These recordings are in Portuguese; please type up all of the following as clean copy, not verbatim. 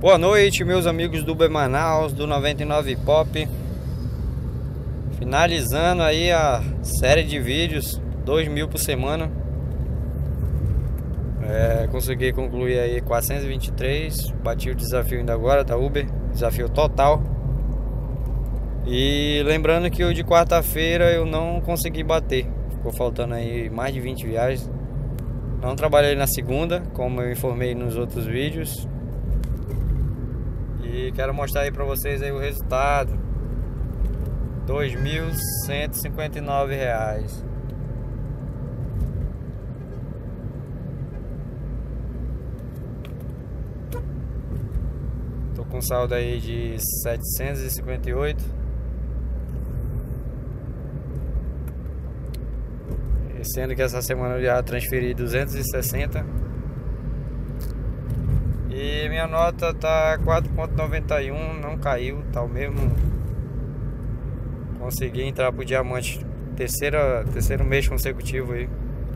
Boa noite, meus amigos do Uber Manaus, do 99 Pop. Finalizando aí a série de vídeos, 2.000 por semana. Consegui concluir aí 423. Bati o desafio ainda agora da Uber, desafio total. E lembrando que o de quarta-feira eu não consegui bater. Ficou faltando aí mais de 20 viagens. Não trabalhei na segunda, como eu informei nos outros vídeos. E quero mostrar aí pra vocês aí o resultado. R$2.159. Tô com saldo aí de 758. Sendo que essa semana eu já transferi 260. E minha nota tá 4.91, não caiu, tá o mesmo. Consegui entrar pro diamante, terceiro mês consecutivo aí.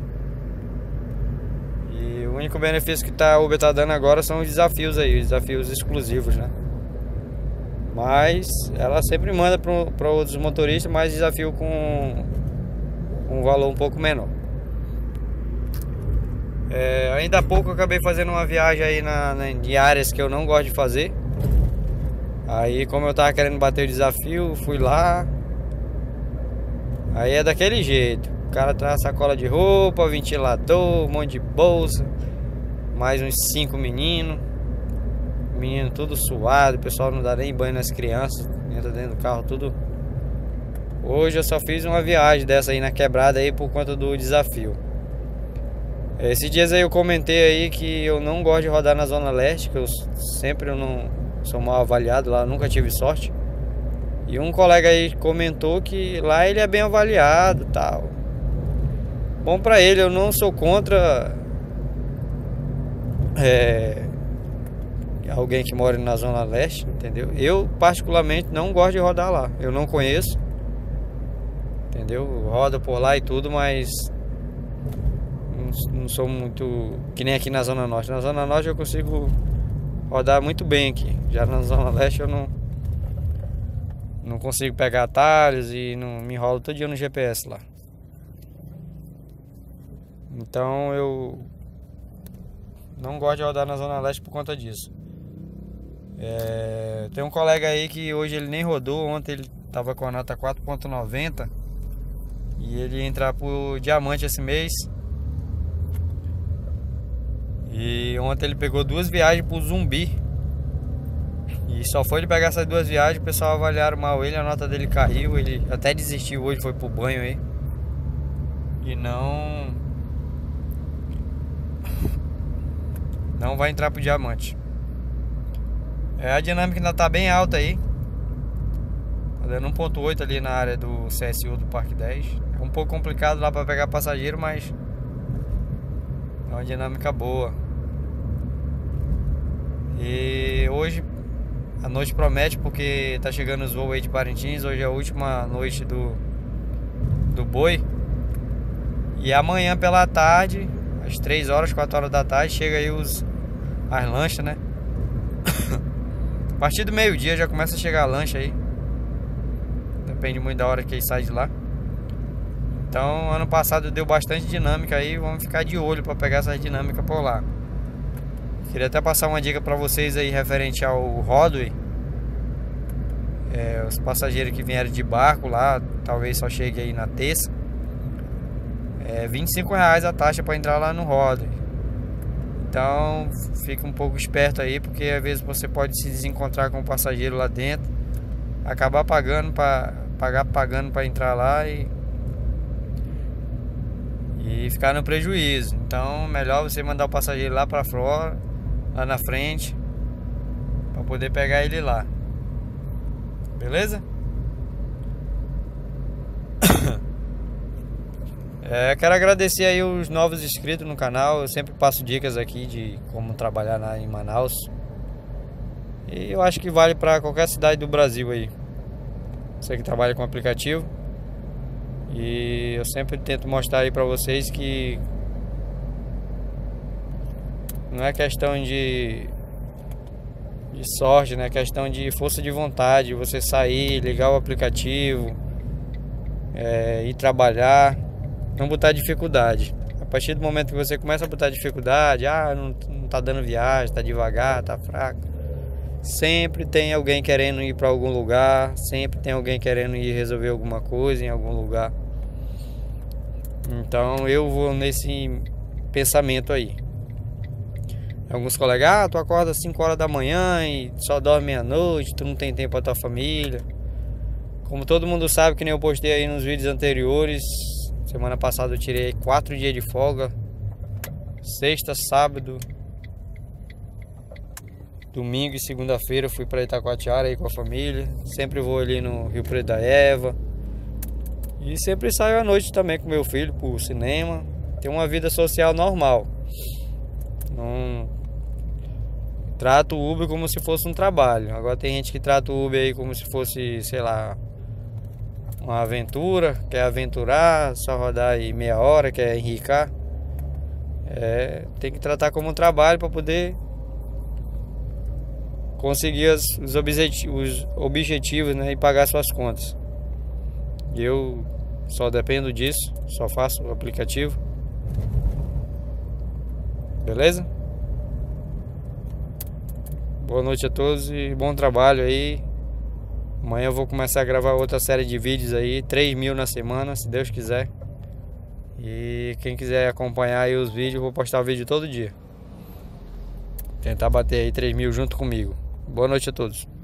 E o único benefício que a Uber tá dando agora são os desafios aí, os desafios exclusivos, né? Mas ela sempre manda para outros motoristas, mais desafio com um valor um pouco menor. Ainda há pouco eu acabei fazendo uma viagem aí em áreas que eu não gosto de fazer. Aí, como eu tava querendo bater o desafio, fui lá. Aí é daquele jeito: o cara traz sacola de roupa, ventilador, um monte de bolsa, mais uns 5 meninos. Menino tudo suado, o pessoal não dá nem banho nas crianças, entra dentro do carro tudo. Hoje eu só fiz uma viagem dessa aí na quebrada aí por conta do desafio. Esses dias aí eu comentei aí que eu não gosto de rodar na Zona Leste, que eu não sou mal avaliado lá, nunca tive sorte. E um colega aí comentou que lá ele é bem avaliado e tal. Bom pra ele, eu não sou contra alguém que mora na Zona Leste, entendeu? Eu particularmente não gosto de rodar lá, eu não conheço, entendeu? Roda por lá e tudo, mas não sou muito que nem aqui na Zona Norte. Na Zona Norte eu consigo rodar muito bem aqui. Já na Zona Leste eu não consigo pegar atalhos e não me enrolo todo dia no GPS lá. Então eu não gosto de rodar na Zona Leste por conta disso. Tem um colega aí que hoje ele nem rodou. Ontem ele tava com a nota 4.90 e ele ia entrar pro diamante esse mês. E ontem ele pegou 2 viagens pro Zumbi. E só foi ele pegar essas 2 viagens, o pessoal avaliaram mal ele, a nota dele caiu. Ele até desistiu hoje, foi pro banho aí. E não vai entrar pro diamante. A dinâmica ainda tá bem alta aí. Tá dando 1.8 ali na área do CSU do Parque 10. É um pouco complicado lá pra pegar passageiro, mas é uma dinâmica boa. E hoje a noite promete, porque tá chegando os voos aí de Parintins. Hoje é a última noite do boi. E amanhã pela tarde, às 3 horas, 4 horas da tarde, chega aí as lanchas, né? A partir do meio-dia já começa a chegar a lancha aí. Depende muito da hora que ele sai de lá. Então, ano passado deu bastante dinâmica aí. Vamos ficar de olho para pegar essa dinâmica por lá. Queria até passar uma dica para vocês aí referente ao Rodway. Os passageiros que vieram de barco lá, talvez só chegue aí na terça. R$25 a taxa para entrar lá no Rodway. Então, fica um pouco esperto aí, porque às vezes você pode se desencontrar com o passageiro lá dentro, acabar pagando para entrar lá e ficar no prejuízo. Então, melhor você mandar o passageiro lá para fora, lá na frente, para poder pegar ele lá. Beleza? Quero agradecer aí os novos inscritos no canal. Eu sempre passo dicas aqui de como trabalhar em Manaus. E eu acho que vale para qualquer cidade do Brasil aí. Você que trabalha com aplicativo. E eu sempre tento mostrar aí pra vocês que não é questão de sorte, né? Questão de força de vontade, você sair, ligar o aplicativo, ir trabalhar, não botar dificuldade. A partir do momento que você começa a botar dificuldade, não tá dando viagem, tá devagar, tá fraco, sempre tem alguém querendo ir para algum lugar, sempre tem alguém querendo ir resolver alguma coisa em algum lugar. Então eu vou nesse pensamento aí. Alguns colegas, tu acorda às 5 horas da manhã e só dorme meia-noite, tu não tem tempo pra tua família. Como todo mundo sabe, que nem eu postei aí nos vídeos anteriores, semana passada eu tirei 4 dias de folga. Sexta, sábado, domingo e segunda-feira eu fui pra Itacoatiara aí com a família. Sempre vou ali no Rio Preto da Eva. E sempre saio à noite também com meu filho pro cinema. Tenho uma vida social normal. Não trato o Uber como se fosse um trabalho. Agora tem gente que trata o Uber aí como se fosse, sei lá, uma aventura, quer aventurar, só rodar aí meia hora, quer enricar. Tem que tratar como um trabalho para poder conseguir os objetivos, né, e pagar suas contas. E eu só dependo disso, só faço o aplicativo. Beleza? Boa noite a todos e bom trabalho aí. Amanhã eu vou começar a gravar outra série de vídeos aí, 3.000 na semana, se Deus quiser. E quem quiser acompanhar aí os vídeos, eu vou postar o vídeo todo dia. Tentar bater aí 3.000 junto comigo. Boa noite a todos.